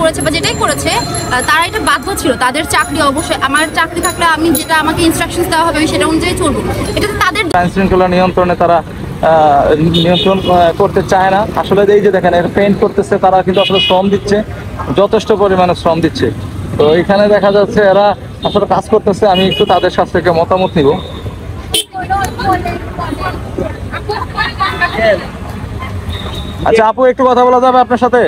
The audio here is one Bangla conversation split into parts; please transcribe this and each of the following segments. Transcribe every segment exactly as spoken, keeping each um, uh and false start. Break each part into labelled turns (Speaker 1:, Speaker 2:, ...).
Speaker 1: করেছে বা যেটাই করেছে তারা এটা বাধ্য ছিল, তাদের চাকরি অবশ্যই, আমার চাকরি থাকলে আমি যেটা আমাকে ইনস্ট্রাকশন দেওয়া হবে আমি সেটা অনুযায়ী চলবো, এটা তো তাদের
Speaker 2: আইন শৃঙ্খলা নিয়ন্ত্রণে তারা নিয়ন্ত্রণ করতে চায় না। আসলে এই যে দেখেন পেইন্ট করতেছে, তারা কিন্তু আসলে শ্রম দিচ্ছে, যথেষ্ট পরিমাণে শ্রম দিচ্ছে। তো এখানে দেখা যাচ্ছে এরা আসলে কাজ করতেছে, আমি একটু তাদের কাছ থেকে মতামত নিব। আচ্ছা আপু, একটু কথা বলা যাবে আপনার সাথে?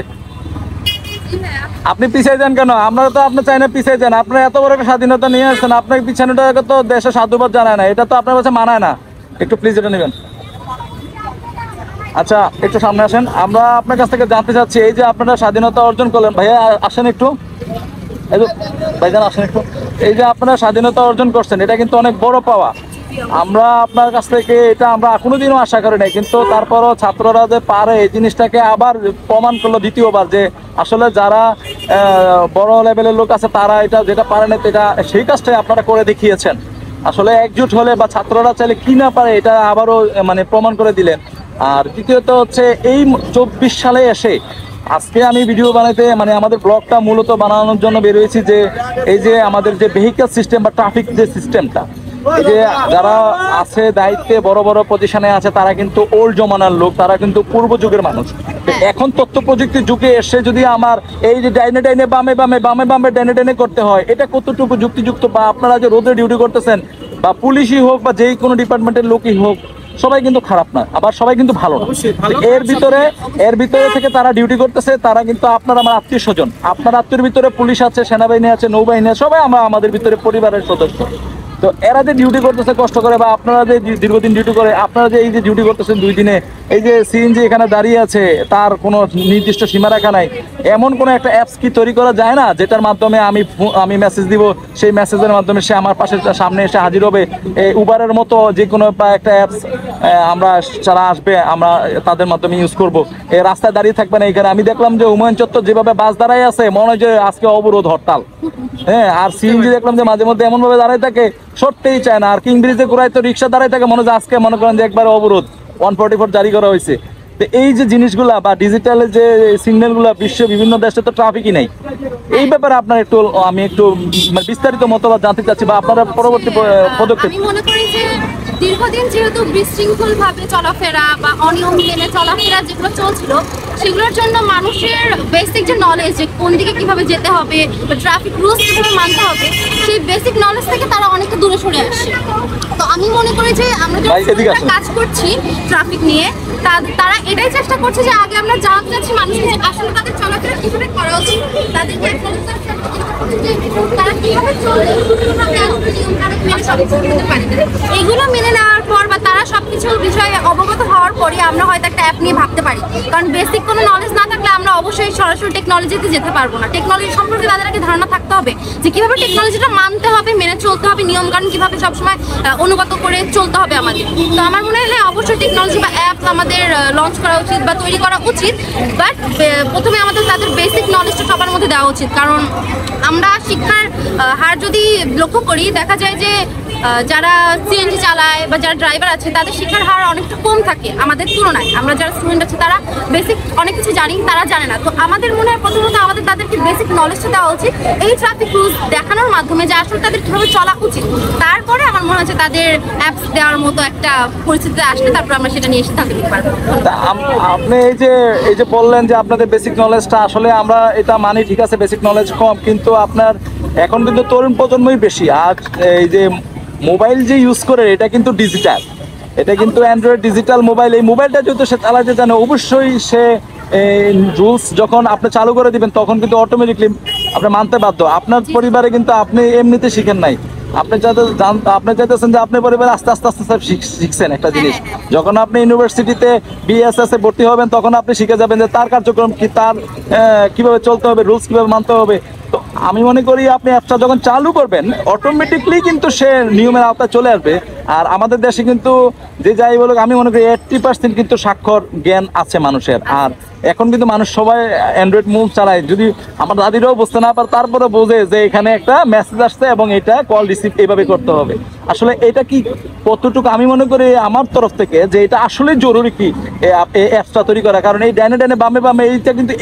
Speaker 2: আপনি পিছিয়ে যান কেন? আমরা তো আপনি চাই না পিছিয়ে যান, আপনার এত বড় একটা স্বাধীনতা নিয়ে আসছেন, আপনার পিছানোটা তো দেশের সাধুবাদ জানায় না, এটা তো আপনার কাছে মানায় না। একটু প্লিজ এটা নেবেন। আচ্ছা একটু সামনে আসেন, আমরা আপনার কাছ থেকে জানতে চাচ্ছি এই যে আপনারা স্বাধীনতা অর্জন করলেন, ভাইয়া আসেন একটু, এই যে ভাইজান আসেন একটু, এই যে আপনারা স্বাধীনতা অর্জন করছেন এটা কিন্তু অনেক বড় পাওয়া। আমরা আপনার কাছ থেকে এটা আমরা কোনোদিনও আশা করি নাই, কিন্তু তারপরও ছাত্ররা যে পারে এই জিনিসটাকে আবার প্রমাণ করলো দ্বিতীয়বার যে আসলে যারা বড় লেভেলের লোক আছে তারা এটা যেটা পারে না এটা সেই কাজটাই আপনারা করে দেখিয়েছেন। আসলে একজুট হলে বা ছাত্ররা চাইলে কি না পারে এটা আবারও মানে প্রমাণ করে দিলেন। আর দ্বিতীয়ত হচ্ছে এই চব্বিশ সালে এসে আজকে আমি ভিডিও বানাইতে মানে আমাদের ব্লগটা মূলত বানানোর জন্য বের হয়েছি যে এই যে আমাদের যে ভেহিকল সিস্টেম বা ট্রাফিক যে সিস্টেমটা, এই যে যারা আছে দায়িত্বে বড় বড় পজিশনে আছে তারা কিন্তু ওল্ড জমানার লোক, তারা কিন্তু পূর্ব যুগের মানুষ। এখন তথ্য প্রযুক্তির যুগে এসে যদি আমার এই যে ডাইনে ডাইনে বামে বামে বামে বামে ডাইনে ডাইনে করতে হয়, এটা কতটুকু যুক্তিযুক্ত? বা আপনারা যে রোদে ডিউটি করতেছেন বা পুলিশই হোক বা যেই কোনো ডিপার্টমেন্টের লোকই হোক, সবাই কিন্তু খারাপ না, আবার সবাই কিন্তু ভালো না। এর ভিতরে এর ভিতরে থেকে তারা ডিউটি করতেছে, তারা কিন্তু আপনার আমার আত্মীয় স্বজন, আপনার আত্মীয়ের ভিতরে পুলিশ আছে, সেনাবাহিনী আছে, নৌবাহিনী আছে, সবাই আমরা আমাদের ভিতরে পরিবারের সদস্য। তো এরা যে ডিউটি করতেছে কষ্ট করে বা আপনারা যে দীর্ঘদিন ডিউটি করে, আপনারা যে এই যে ডিউটি করতেছেন দুই দিনে, এই যে সিএনজি এখানে দাঁড়িয়ে আছে তার কোনো নির্দিষ্ট সীমারেখা নাই, এমন কোনো একটা অ্যাপস কি তৈরি করা যায় না যেটার মাধ্যমে আমি আমি মেসেজ দিব, সেই মেসেজের মাধ্যমে সে আমার পাশে সামনে এসে হাজির হবে? এই উবারের মতো যে কোনো একটা অ্যাপস আমরা যারা আসবে আমরা তাদের মাধ্যমে ইউজ করব, এই রাস্তায় দাঁড়িয়ে থাকবে না। এখানে আমি দেখলাম যে হুমায়ুন চত্বর যেভাবে বাস দাঁড়ায় আছে মনে হয় যে আজকে অবরোধ হরতাল, হ্যাঁ। আর সিএনজি দেখলাম যে মাঝে মধ্যে এমন ভাবে দাঁড়ায় থাকে, সরতেই চায় না। আর কিং ব্রিজে ঘুরায় তো রিক্সা দাঁড়ায় থাকে, মনে হয় আজকে মনে করেন যে একবার অবরোধ ওয়ান ফোর্টি ফোর জারি করা হয়েছে। তো এই যে জিনিসগুলা বা ডিজিটালের যে সিগন্যালগুলা বিশ্বের বিভিন্ন দেশে তো ট্রাফিকই নাই, এই ব্যাপারে আপনার একটু আমি একটু বিস্তারিত মতবাদ জানতে চাচ্ছি বা আপনারা পরবর্তী পদক্ষেপ।
Speaker 1: আমি মনে করি যে দীর্ঘদিন যেহেতু বিশৃঙ্খল ভাবে চলাফেরা বা অনিয়ম মেনে চলাফেরা যেগুলো চলছিল, সেগুলোর জন্য মানুষের বেসিক যে নলেজ যে কোন দিকে কিভাবে যেতে হবে বা ট্রাফিক রুলস কিভাবে মানতে হবে, সেই বেসিক নলেজ থেকে তারা অনেকটা দূরে সরে আসছে। তো আমি মনে করি যে আমরা যারা কাজ করছি ট্রাফিক নিয়ে, তারা এটাই চেষ্টা করছে যে আগে আমরা জানতে চাচ্ছি মানুষকে আসলে তাদের চলাফেরা কিভাবে করা উচিত, তাদেরকে তারা কিভাবে চলবে, এগুলো মেনে নেওয়ার পর বা তারা সবকিছু বিষয়ে অবগত হওয়ার পরে আমরা হয়তো একটা অ্যাপ নিয়ে ভাবতে পারি। কারণ বেসিক কোনো নলেজ না থাকলে আমরা অবশ্যই সরাসরি টেকনোলজিতে যেতে পারবো না। টেকনোলজি সম্পর্কে তাদের আগে ধারণা থাকতে হবে যে কিভাবে টেকনোলজিটা মানতে হবে, মেনে চলতে হবে, নিয়মকানুন কিভাবে সবসময় অনুগত করে চলতে হবে আমাদের। তো আমার মনে হয় হ্যাঁ অবশ্যই টেকনোলজি বা অ্যাপ আমাদের লঞ্চ করা উচিত বা তৈরি করা উচিত, বাট প্রথমে আমাদের তাদের বেসিক নলেজটা সবার মধ্যে দেওয়া উচিত। কারণ আমরা শিক্ষার হার যদি লক্ষ্য করি, দেখা যায় যে যারা সিএনজি চালায় বা যারা ড্রাইভার আছে তাদের শিক্ষার হার অনেকটা কম থাকে আমাদের তুলনায়। আমরা যারা স্টুডেন্ট আছে তারা বেসিক অনেক কিছু জানি, তারা জানে না। তো আমাদের মনে হয় প্রথমত আমাদের তাদেরকে বেসিক নলেজটা দেওয়া উচিত এই ট্রাফিক রুলস দেখানোর মাধ্যমে যে আসলে তাদের কীভাবে চলা উচিত। তারপরে আমার মনে হচ্ছে তাদের অ্যাপস দেওয়ার মতো একটা পরিস্থিতিতে আসলে তারপর আমরা সেটা নিয়ে এসে থাকতে পারবো।
Speaker 2: আপনি এই যে এই যে বললেন যে আপনাদের বেসিক নলেজটা, আসলে আমরা এটা মানি, ঠিক আছে বেসিক নলেজ কম, কিন্তু আপনার এখন কিন্তু তরুণ প্রজন্মই বেশি। আর এই যে মোবাইল যে ইউজ করে এটা কিন্তু ডিজিটাল, এটা কিন্তু অ্যান্ড্রয়েড ডিজিটাল মোবাইল। এই মোবাইলটা যেহেতু সে চালাতে জানে, অবশ্যই সে রুলস যখন আপনি চালু করে দিবেন তখন কিন্তু অটোমেটিকলি আপনি মানতে বাধ্য। আপনার পরিবারে কিন্তু আপনি এমনিতে শিখেন নাই, আপনি যাতে আপনি চাইতেছেন যে আপনার পরিবারে আস্তে আস্তে আস্তে শিখছেন একটা জিনিস। যখন আপনি ইউনিভার্সিটিতে বিএসএস এ ভর্তি হবেন তখন আপনি শিখে যাবেন যে তার কার্যক্রম কি, তার কিভাবে চলতে হবে, রুলস কিভাবে মানতে হবে। তো আমি মনে করি আপনি অ্যাপটা যখন চালু করবেন অটোমেটিকলি কিন্তু সে নিয়মের আওতায় চলে আসবে। আর আমাদের দেশে কিন্তু যে যাই বলুক, আমি মনে করি এইট্টি পার্সেন্ট কিন্তু স্বাক্ষর জ্ঞান আছে মানুষের। আর এখন কিন্তু মানুষ সবাই অ্যান্ড্রয়েড মোবাইল চালায়, যদি আমার দাদিরাও বুঝতে না পারে তারপরে বোঝে যে এখানে একটা মেসেজ আসছে এবং এটা কল রিসিভ এইভাবে করতে হবে। আসলে এটা কি কতটুকু, আমি মনে করি আমার তরফ থেকে যে এটা আসলে জরুরি কি এই অ্যাপসটা তৈরি করা। কারণ এই ডাইনে ডাইনে বামে বামে এইটা কিন্তু এই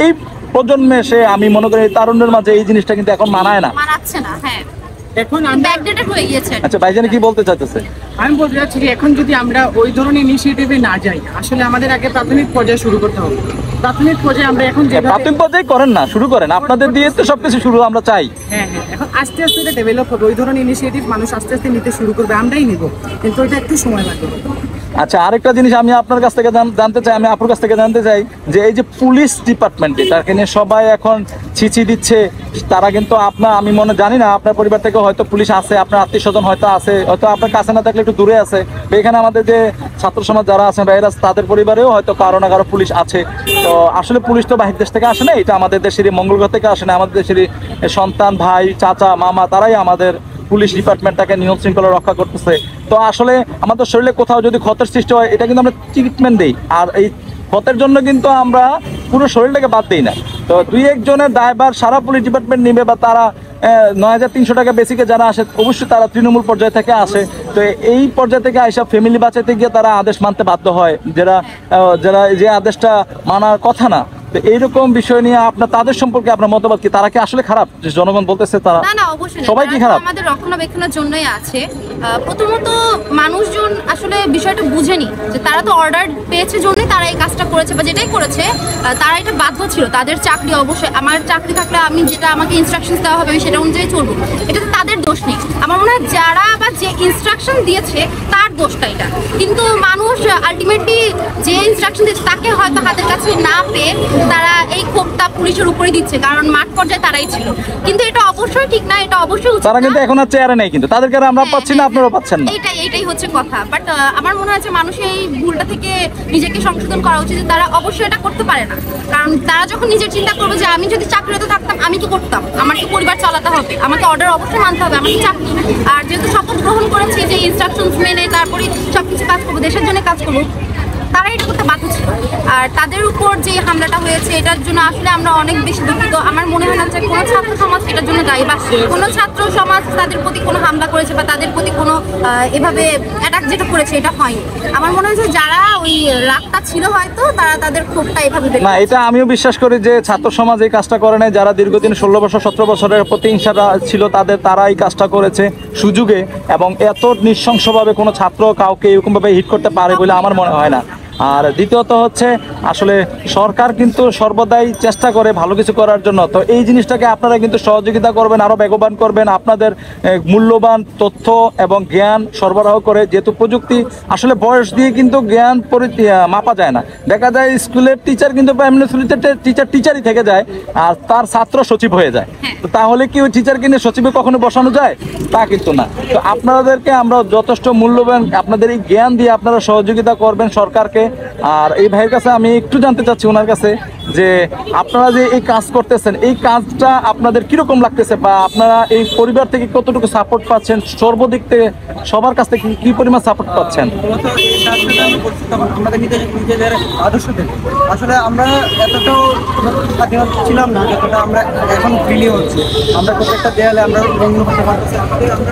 Speaker 2: প্রজন্মে এসে আমি মনে করি এই তারুণ্যের মাঝে এই জিনিসটা কিন্তু এখন মানায় না।
Speaker 1: মানাচ্ছে না, হ্যাঁ,
Speaker 3: এখন আমরা
Speaker 1: ব্যাকডেটেড হয়ে গিয়েছে।
Speaker 2: আচ্ছা ভাইজান কি বলতে চাইতেছে?
Speaker 3: আমি বলতে চাচ্ছি যে এখন যদি আমরা ওই ধরনের ইনিশিয়েটিভে না যাই, আসলে আমাদের আগে প্রাথমিক পর্যায়ে শুরু করতে হবে। প্রাথমিক পর্যায়ে আমরা এখন যেভাবে
Speaker 2: প্রাথমিক পর্যায়ে করেন না, শুরু করেন, আপনাদের দিয়ে তো সবকিছু শুরু আমরা চাই।
Speaker 3: হ্যাঁ হ্যাঁ এখন আস্তে আস্তে এটা ডেভেলপ হবে, ওই ধরনের ইনিশিয়েটিভ মানুষ আস্তে আস্তে নিতে শুরু করবে, আমরাই নিব, কিন্তু ওইটা একটু সময় লাগবে।
Speaker 2: আচ্ছা আরেকটা জিনিস আমি আপনার কাছ থেকে জান- জানতে চাই, আমি আপুর কাছ থেকে জানতে চাই যে এই যে পুলিশ ডিপার্টমেন্ট, এটাকে নিয়ে সবাই এখন ছিচি দিচ্ছে, তারা কিন্তু আপনার, আমি মনে জানি না আপনার পরিবার থেকে হয়তো পুলিশ আছে, আপনার আত্মীয় স্বজন হয়তো আছে, হয়তো আপনার কাছে না থাকলে একটু দূরে আছে, তো এখানে আমাদের যে ছাত্র সমাজ যারা আছেন ভাইরাস, তাদের পরিবারেও হয়তো কারো না কারো পুলিশ আছে। তো আসলে পুলিশ তো বাহির দেশ থেকে আসে না, এটা আমাদের দেশেরই মঙ্গলগ্রহ থেকে আসে না, আমাদের দেশেরই সন্তান, ভাই, চাচা, মামা, তারাই আমাদের পুলিশ ডিপার্টমেন্টটাকে নিয়ম শৃঙ্খলা রক্ষা করতেছে। তো আসলে আমাদের শরীরে কোথাও যদি ক্ষতের সৃষ্টি হয়, এটা কিন্তু আমরা ট্রিটমেন্ট দিই, আর এই ক্ষতের জন্য কিন্তু আমরা পুরো শরীরটাকে বাদ দিই না। তো দুই একজনের দায়ভার সারা পুলিশ ডিপার্টমেন্ট নিবে, বা তারা নয় হাজার তিনশো টাকা বেসিকে যারা আসে অবশ্যই তারা তৃণমূল পর্যায় থেকে আসে। তো এই পর্যায় থেকে আইসা ফ্যামিলি বাঁচাতে গিয়ে তারা আদেশ মানতে বাধ্য হয়, যারা আহ, যারা যে আদেশটা মানার কথা না। তো এইরকম বিষয় নিয়ে আপনার তাদের সম্পর্কে আপনার মতামত কি? তারা কি আসলে খারাপ, যে জনগণ বলতেছে তারা?
Speaker 1: না না, অবশ্যই না।
Speaker 2: সবাই কি
Speaker 1: তারা তো
Speaker 2: খারাপ?
Speaker 1: আমাদের রক্ষণাবেক্ষণের জন্যই আছে। আহ, প্রথমত মানুষজন আসলে বিষয়টা বুঝেনি যে তারা তো অর্ডার পেয়েছে জন্যই তারা এই কাজটা করেছে, বা যেটাই করেছে আহ, তারা এটা বাধ্য ছিল। তাদের চাকরি, অবশ্যই আমার চাকরি থাকলে আমি যেটা আমাকে ইনস্ট্রাকশনস দেওয়া হবে আমি সেটা অনুযায়ী চলবো, এটা তো তাদের দোষ নেই। আমার মনে হয় যারা বা যে ইনস্ট্রাকশন দিয়েছে তার দোষটা এটা। কিন্তু মানুষ আলটিমেটলি যে ইনস্ট্রাকশন দিয়েছে তাকে হয়তো হাতের কাছে না পেয়ে তারা এই ক্ষোভটা পুলিশের উপরে দিচ্ছে, কারণ মাঠ পর্যায়ে তারাই ছিল। কিন্তু এটা অবশ্যই ঠিক না, এটা অবশ্যই উচিত
Speaker 2: তারা
Speaker 1: না।
Speaker 2: কিন্তু এখন আর চেয়ারে নেই, কিন্তু তাদেরকে আর আমরা
Speaker 1: হ্যাঁ,
Speaker 2: পাচ্ছি না,
Speaker 1: হ্যাঁ,
Speaker 2: আপনারাও পাচ্ছেন না।
Speaker 1: এইটাই এইটাই হচ্ছে কথা। বাট আমার মনে হয় যে মানুষের এই ভুলটা থেকে নিজেকে সংশোধন করা উচিত, যে তারা অবশ্যই এটা করতে পারে না। কারণ তারা যখন নিজের চিন্তা করবে যে আমি যদি চাকরিতে থাকতাম আমি কি করতাম, আমার তো পরিবার চালাতে হবে, আমাকে অর্ডার অবশ্যই মানতে হবে, আমার তো চাকরি। আর যেহেতু শপথ গ্রহণ করেছি যে ইনস্ট্রাকশনস মেনে তারপরে সবকিছু কাজ করবো, দেশের জন্য কাজ করবো, তারা এটা করতে বাধ্য ছিল। আর তাদের উপর যে হামলাটা হয়েছে এটার জন্য আসলে আমরা অনেক বেশি দুঃখিত। আমার মনে হয় না যে কোনো ছাত্র সমাজ এটার জন্য দায়ী, বা কোনো ছাত্র সমাজ তাদের প্রতি কোনো হামলা করেছে বা তাদের প্রতি কোনো আহ, এভাবে অ্যাটাক যেটা করেছে এটা হয়নি। আমার মনে হয় যে যারা ওই রাগটা ছিল হয়তো তারা তাদের ক্ষোভটা এভাবে বের
Speaker 2: না, এটা আমিও বিশ্বাস করি যে ছাত্র সমাজ এই কাজটা করে নাই, যারা দীর্ঘদিন ষোলো বছর সতেরো বছরের প্রতিহিংসাটা ছিল তাদের, তারা এই কাজটা করেছে সুযোগে, এবং এত নৃশংসভাবে কোনো ছাত্র কাউকে এরকমভাবে হিট করতে পারে বলে আমার মনে হয় না। আর দ্বিতীয়ত হচ্ছে আসলে সরকার কিন্তু সর্বদাই চেষ্টা করে ভালো কিছু করার জন্য। তো এই জিনিসটাকে আপনারা কিন্তু সহযোগিতা করবেন, আরও বেগবান করবেন, আপনাদের এ, মূল্যবান তথ্য এবং জ্ঞান সরবরাহ করে, যেহেতু প্রযুক্তি আসলে বয়স দিয়ে কিন্তু জ্ঞান পরি- আহ, মাপা যায় না। দেখা যায় স্কুলের টিচার কিন্তু প্রাইমারি স্কুলের টিচার টিচারই থেকে যায়, আর তার ছাত্র সচিব হয়ে যায়। তো তাহলে কি ওই টিচারকে নিয়ে সচিবে কখনো বসানো যায়? তা কিন্তু না। তো আপনাদেরকে আমরা যথেষ্ট মূল্যবান, আপনাদের এই জ্ঞান দিয়ে আপনারা সহযোগিতা করবেন সরকারকে। আর এই ভাইয়ের কাছে আমি একটু জানতে চাচ্ছি ওনার কাছে যে আপনারা যে এই কাজ করতেছেন, এই কাজটা আপনাদের কিরকম লাগতেছে, বা আপনারা এই পরিবার থেকে কতটুকু সাপোর্ট পাচ্ছেন, সর্বদিক থেকে সবার কাছ থেকে কি পরিমাণ সাপোর্ট পাচ্ছেন?
Speaker 4: মূলত এই কাজটা আমরা করছি তখন আমাদের নিজেদের নিজেদের আদর্শ থেকে। আসলে আমরা এতটাও স্বাধীন ছিলাম না যতটা আমরা এখন ফ্রিলি হচ্ছে। আমরা প্রত্যেকটা দেয়ালে আমরা রঙিন করতে পারতেছি। আমাদের আমরা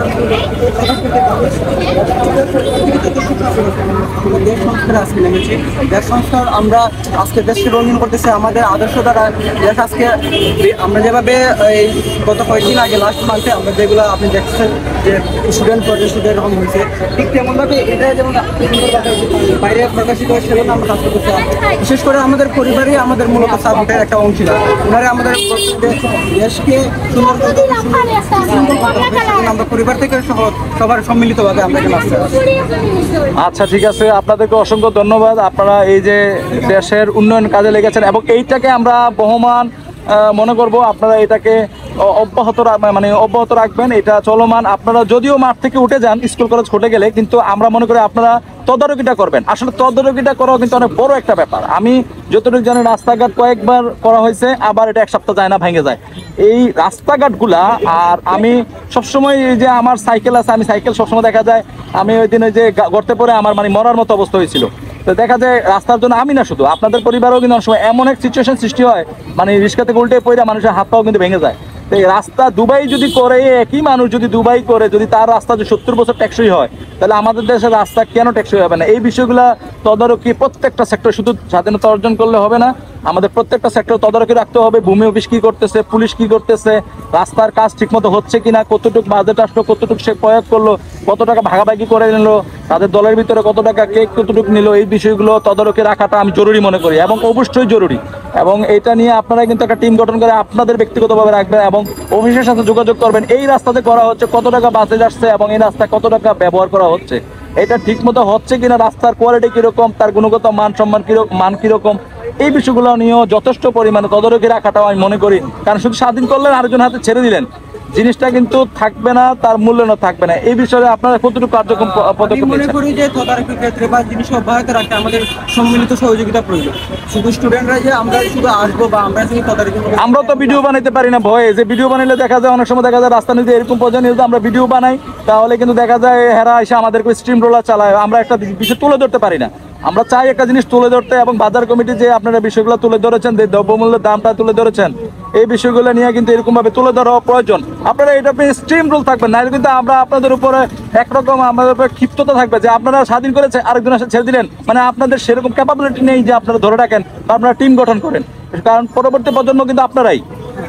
Speaker 4: আমরা দেশ সংস্কার আজকে নেমেছি। দেশ সংস্কার আমরা আজকে দেশকে রঙিন করতেছি আমাদের আদর্শ দ্বারা। দেশ আজকে আমরা যেভাবে এই গত কয়েকদিন আগে লাস্ট মান্থে আমরা যেগুলো আপনি দেখছেন যে স্টুডেন্ট প্রদর্শিত এরকম হয়েছে, ঠিক তেমনভাবে এটা যেমন বাইরে প্রকাশিত হয় সেজন্য আমরা কাজ করতে চাই। বিশেষ করে আমাদের পরিবারই আমাদের মূলত সাপোর্টের একটা অংশীদার। ওনারা আমাদের দেশকে সুন্দর করতে আমরা পরিবার থেকে সহ সবার সম্মিলিতভাবে আমরা এখানে আসতে পারি।
Speaker 2: আচ্ছা ঠিক আছে, আপনাদেরকে অসংখ্য ধন্যবাদ। আপনারা এই যে দেশের উন্নয়ন কাজে লেগেছেন, এবং এইটাকে আমরা বহমান আহ, মনে করব, আপনারা এটাকে অ- অব্যাহত রা- মানে অব্যাহত রাখবেন, এটা চলমান। আপনারা যদিও মাঠ থেকে উঠে যান স্কুল কলেজ ছুটে গেলে, কিন্তু আমরা মনে করি আপনারা তদারকিটা করবেন। আসলে তদারকিটা করাও কিন্তু অনেক বড় একটা ব্যাপার। আমি যতটুকু জানি রাস্তাঘাট কয়েকবার করা হয়েছে, আবার এটা এক সপ্তাহ যায় না, ভেঙে যায় এই রাস্তাঘাটগুলা। আর আমি সবসময় এই যে আমার সাইকেল আছে, আমি সাইকেল সবসময় দেখা যায়, আমি ওই দিন ওই যে গা- গর্তে পড়ে আমার মানে মরার মতো অবস্থা হয়েছিল। তো দেখা যায় রাস্তার জন্য আমি না, শুধু আপনাদের পরিবারেও কিন্তু অনেক সময় এমন এক সিচুয়েশন সৃষ্টি হয়, মানে রিক্সা থেকে উল্টে পড়ে মানুষের হাত পাও কিন্তু ভেঙে যায়। তো এই রাস্তা দুবাই যদি করে, একই মানুষ যদি দুবাই করে, যদি তার রাস্তা যদি সত্তর বছর টেকসই হয়, তাহলে আমাদের দেশের রাস্তা কেন টেকসই হবে না? এই বিষয়গুলো তদারকি প্রত্যেকটা সেক্টর, শুধু স্বাধীনতা অর্জন করলে হবে না, আমাদের প্রত্যেকটা সেক্টর তদারকি রাখতে হবে। ভূমি অফিস কি করতেছে, পুলিশ কি করতেছে, রাস্তার কাজ ঠিকমতো হচ্ছে কিনা, কতটুকু বাজেট আসলো, কতটুকু সে প্রয়োগ করলো, কত টাকা ভাগাভাগি করে নিল, তাদের দলের ভিতরে কত টাকা কে কতটুকু নিল, এই বিষয়গুলো তদারকি রাখাটা আমি জরুরি মনে করি এবং অবশ্যই জরুরি। এবং এটা নিয়ে আপনারা কিন্তু একটা টিম গঠন করে আপনাদের ব্যক্তিগতভাবে রাখবেন এবং অফিসের সাথে যোগাযোগ করবেন। এই রাস্তাতে করা হচ্ছে, কত টাকা বাজেট আসছে এবং এই রাস্তায় কত টাকা ব্যবহার করা হচ্ছে, এটা ঠিক মতো হচ্ছে কিনা, রাস্তার কোয়ালিটি কিরকম, তার গুণগত মান সম্মান কিরকম মান কিরকম, এই বিষয়গুলো নিয়েও যথেষ্ট পরিমাণে তদারকি রাখাটাও আমি মনে করি। কারণ শুধু স্বাধীন করলেন আরেকজন হাতে ছেড়ে দিলেন, জিনিসটা কিন্তু থাকবে না, তার মূল্যায়নও থাকবে না। এই বিষয়ে আপনারা কতটুকু কার্যক্রম পদক্ষেপ
Speaker 4: মনে
Speaker 2: নিচ্ছেন?
Speaker 4: করি যে তদারকির ক্ষেত্রে বা জিনিস অব্যাহত রাখতে আমাদের সম্মিলিত সহযোগিতা প্রয়োজন। শুধু স্টুডেন্টরা যে আমরা শুধু আসবো বা আমরা শুধু তদারকি করবো,
Speaker 2: আমরাও তো ভিডিও বানাইতে পারি না ভয়ে, যে ভিডিও বানাইলে দেখা যায় অনেক সময় দেখা যায় রাস্তা নিতে এরকম পর্যায়ে নিয়ে আমরা ভিডিও বানাই, তাহলে কিন্তু দেখা যায় হেরা এসে আমাদেরকে স্ট্রিম রোলার চালায়, আমরা একটা বিষয় তুলে ধরতে পারি না। আমরা চাই একটা জিনিস তুলে ধরতে এবং বাজার কমিটি যে আপনারা বিষয়গুলো তুলে ধরেছেন, যে দ্রব্যমূল্যের দামটা তুলে ধরেছেন, এই বিষয়গুলো নিয়ে কিন্তু এরকম ভাবে তুলে ধরা প্রয়োজন। আপনারা এটা স্ট্রিম রুল থাকবেন না, কিন্তু আমরা আপনাদের উপরে একরকম আমাদের উপরে ক্ষিপ্ততা থাকবে যে আপনারা স্বাধীন করেছে আরেকজন এসে ছেড়ে দিলেন, মানে আপনাদের সেরকম ক্যাপাবিলিটি নেই যে আপনারা ধরে রাখেন বা আপনারা টিম গঠন করেন, কারণ পরবর্তী প্রজন্ম কিন্তু আপনারাই।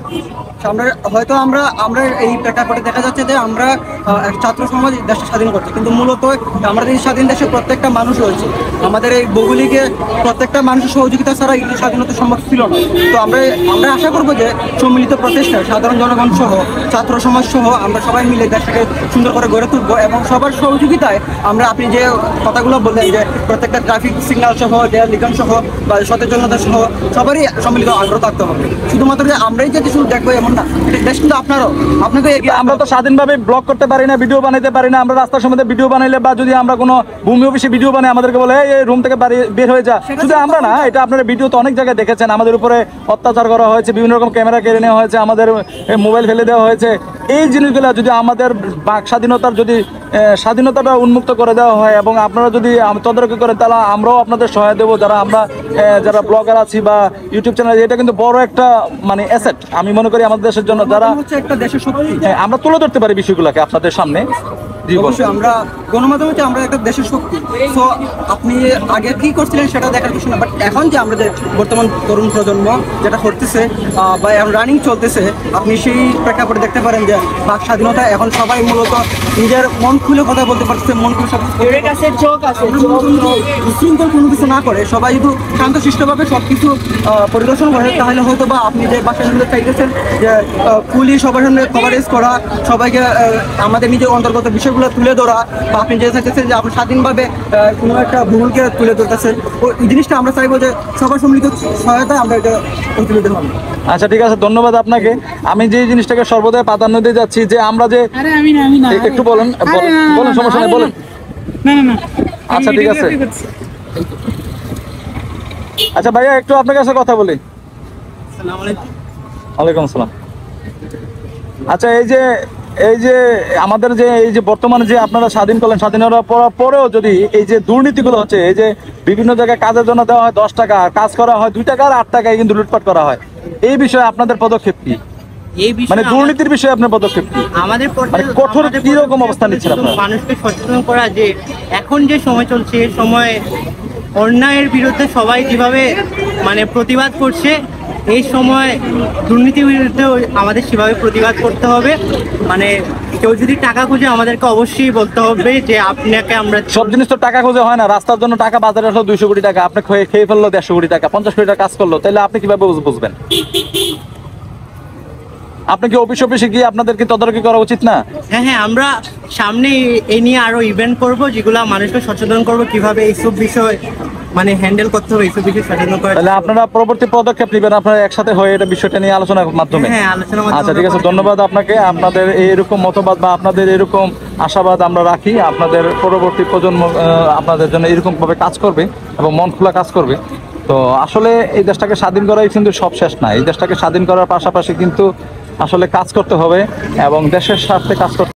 Speaker 4: আমরা হয়তো আমরা আমরা এই প্রেক্ষাপটে দেখা যাচ্ছে যে আমরা আহ, এক ছাত্র সমাজ দেশটা স্বাধীন করছি, কিন্তু মূলত আমাদের এই স্বাধীন দেশে প্রত্যেকটা মানুষ রয়েছে। আমাদের এই ভৌগোলিকে প্রত্যেকটা মানুষের সহযোগিতা ছাড়া এই স্বাধীনতা সম্ভব ছিল না। তো আমরা আমরা আশা করবো যে সম্মিলিত প্রচেষ্টায় সাধারণ জনগণ সহ ছাত্র সমাজ সহ আমরা সবাই মিলে দেশটাকে সুন্দর করে গড়ে তুলবো এবং সবার সহযোগিতায় আমরা, আপনি যে কথাগুলো বললেন যে প্রত্যেকটা ট্রাফিক সিগন্যাল সহ, দেয়াল লিখন সহ বা সচেতনতা সহ সবারই সম্মিলিত আগ্রহ থাকতে হবে। শুধুমাত্র যে আমরাই যদি শুধু দেখবো এমন না, এটা দেশ কিন্তু আপনারও, আপনাকে এগিয়ে
Speaker 2: আমরা তো স্বাধীনভাবে ব্লগ করতে পারি না, ভিডিও বানাইতে পারি না। আমরা রাস্তার সম্বন্ধে ভিডিও বানাইলে বা যদি আমরা কোনো ভূমি অফিসে ভিডিও বানাই আমাদেরকে বলে এই রুম থেকে বাড়ি বের হয়ে যা। শুধু আমরা না, এটা আপনারা ভিডিও তো অনেক জায়গায় দেখেছেন, আমাদের উপরে অত্যাচার করা হয়েছে, বিভিন্ন রকম ক্যামেরা কেড়ে নেওয়া হয়েছে, আমাদের মোবাইল ফেলে দেওয়া হয়েছে। এই জিনিসগুলো যদি আমাদের বাক স্বাধীনতার যদি স্বাধীনতাটা উন্মুক্ত করে দেওয়া হয় এবং আপনারা যদি তদারকি করেন, তাহলে আমরাও আপনাদের সহায় দেবো, যারা আমরা যারা ব্লগার আছি বা ইউটিউব চ্যানেল, এটা কিন্তু বড় একটা মানে অ্যাসেট আমি মনে করি আমাদের দেশের জন্য, যারা
Speaker 4: হচ্ছে একটা দেশের শক্তি।
Speaker 2: হ্যাঁ, আমরা তুলে ধরতে পারি বিষয়গুলোকে আপনাদের সামনে। জি, বলুন।
Speaker 4: অবশ্যই আমরা গণমাধ্যম হচ্ছে আমরা একটা দেশের শক্তি। সো আপনি আগে কি করছিলেন সেটা দেখার কিছু না, বাট এখন যে আমাদের বর্তমান তরুণ প্রজন্ম যেটা করতেছে আহ, বা এখন রানিং চলতেছে, আপনি সেই প্রেক্ষাপটে দেখতে পারেন যে বাক স্বাধীনতা এখন সবাই মূলত নিজের মন খুলে কথা বলতে পারছে, মন খুলে সব চোখ আছে বিশৃঙ্খল কোনো কিছু না করে সবাই যদি শান্তশিষ্টভাবে সব কিছু পরিদর্শন করে, তাহলে হয়তো বা আপনি যে বাসার সামনে চাইতেছেন যে আহ, পুলিশ সবার সামনে কভারেজ করা, সবাইকে আহ, আমাদের নিজের অন্তর্গত বিষয়গুলো তুলে ধরা, বা আপনি যে চাইতেছেন যে আপনি স্বাধীনভাবে আহ, কোনো একটা ভূমিকে তুলে ধরতেছেন, ওই জিনিসটা আমরা চাইবো যে সবার সম্মিলিত সহায়তায় আমরা এটা প্রতিনিধিত্ব হবে।
Speaker 2: আচ্ছা, ঠিক আছে, ধন্যবাদ আপনাকে। আমি যে জিনিসটাকে সর্বদাই প্রাধান্য দিয়ে যাচ্ছি যে আমরা যে
Speaker 3: আরে আমি না আমি না
Speaker 2: এ- একটু বলেন বলেন বলেন, সমস্যা নেই, বলেন।
Speaker 3: না না না
Speaker 2: আচ্ছা, ঠিক আছে। আচ্ছা ভাইয়া, একটু আপনার কাছে কথা বলি।
Speaker 4: আসসালামু আলাইকুম।
Speaker 2: ওয়ালাইকুম আসসালাম। আচ্ছা, এই যে এই যে আমাদের যে এই যে বর্তমানে যে আপনারা স্বাধীন করলেন, স্বাধীন হওয়ার পর- পরেও যদি এই যে দুর্নীতিগুলো হচ্ছে, এই যে বিভিন্ন জায়গায় কাজের জন্য দেওয়া হয় দশ টাকা, কাজ করা হয় দুই টাকা আর আট টাকায় কিন্তু লুটপাট করা হয়, এই বিষয়ে আপনাদের পদক্ষেপ কি?
Speaker 5: এই বিষয়ে
Speaker 2: মানে দুর্নীতির বিষয়ে আপনার পদক্ষেপ কি?
Speaker 5: আমাদের পর্যায়ে-
Speaker 2: মানে কঠোর
Speaker 5: আমাদের
Speaker 2: কি রকম
Speaker 5: পর্যায়ে
Speaker 2: অবস্থান নিচ্ছেন
Speaker 5: শুধু
Speaker 2: আপনারা?
Speaker 5: মানুষকে সচেতন করা যে এখন যে সময় চলছে, এই সময় অন্যায়ের বিরুদ্ধে সবাই যেভাবে মানে প্রতিবাদ করছে, এই সময় দুর্নীতির বিরুদ্ধে আমাদের সেভাবে প্রতিবাদ করতে হবে। মানে কেউ যদি টাকা খুঁজে আমাদেরকে অবশ্যই বলতে হবে যে আপনাকে আমরা
Speaker 2: সব জিনিস তো টাকা খুঁজে হয় না। রাস্তার জন্য টাকা বাজারে আসলো দুইশো কোটি টাকা, আপনি খেয়ে খেয়ে ফেললো দেড়শো কোটি টাকা, পঞ্চাশ কোটি টাকা কাজ করলো, তাহলে আপনি কিভাবে বুঝ- বুঝবেন? আপনি কি অফিস অফিসে গিয়ে আপনাদের কি তদারকি করা উচিত না?
Speaker 5: হ্যাঁ হ্যাঁ আমরা সামনে এই নিয়ে আরো ইভেন্ট করব, যেগুলো মানুষকে সচেতন করব কিভাবে এইসব বিষয় মানে হ্যান্ডেল করতে হবে, এইসব বিষয় সচেতন করা।
Speaker 2: তাহলে আপনারা পরবর্তী পদক্ষেপ নেবেন, আপনারা একসাথে হয়ে এটা বিষয়টা নিয়ে আলোচনার মাধ্যমে।
Speaker 5: হ্যাঁ, আলোচনার মাধ্যমে
Speaker 2: আচ্ছা, ঠিক আছে,
Speaker 5: আমরা-
Speaker 2: ধন্যবাদ আপনাকে। আপনাদের এরকম মতবাদ বা আপনাদের এরকম আশাবাদ আমরা রাখি, আপনাদের পরবর্তী প্রজন্ম আহ, আপনাদের জন্য এরকম ভাবে কাজ করবে এবং মন খোলা কাজ করবে। তো আসলে এই দেশটাকে স্বাধীন করাই কিন্তু সব শেষ না, এই দেশটাকে স্বাধীন করার পাশাপাশি কিন্তু আসলে কাজ করতে হবে এবং দেশের স্বার্থে কাজ করতে